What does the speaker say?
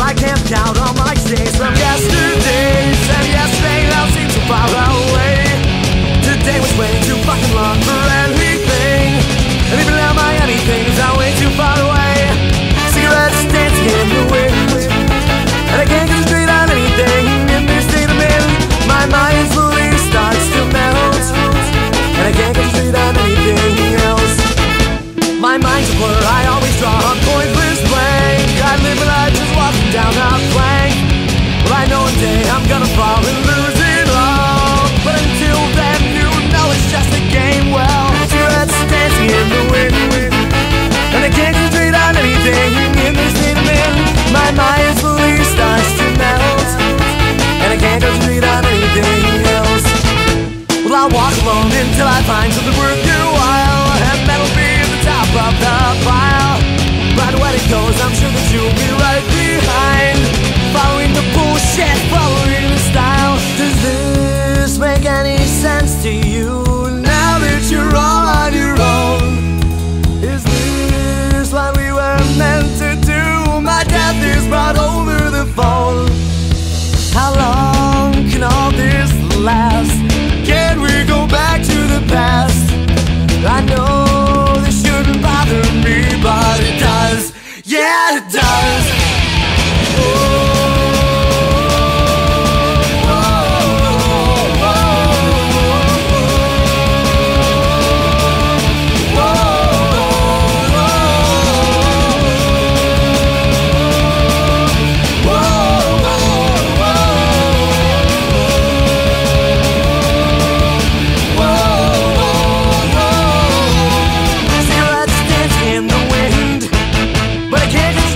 I camped out on my days from yesterdays, and yesterday now seems so far away. Today was way too fucking long for anything, and even now my anything is now way too far away. Cigarettes dancing in the wind, and I can't concentrate on anything in this state I'm in. My mind slowly starts to melt, and I can't concentrate on anything else. My mind's a blur, I always draw a pointless blank. I live my life just walking down a plank. Well, I know one day I'm gonna fall and lose it all, but until then, you know it's just a game. Well, cigarettes dancing in the wind, and I can't concentrate on anything in this state I'm in. My mind slowly starts to melt, and I can't concentrate on anything else. Well, I'll walk alone until I find something worth your while, and that'll be the top of the pile. But when it goes, I'm sure that you'll be right behind, following the bullshit, following the style. Does this make any sense to you now that you're all on your own? Is this what we were meant to do? My death is brought over the phone. How long can all this last? Can we go back to the past? I know this shouldn't bother me, but it does. Yeah, it does. Cigarettes dancing in the wind, but I can't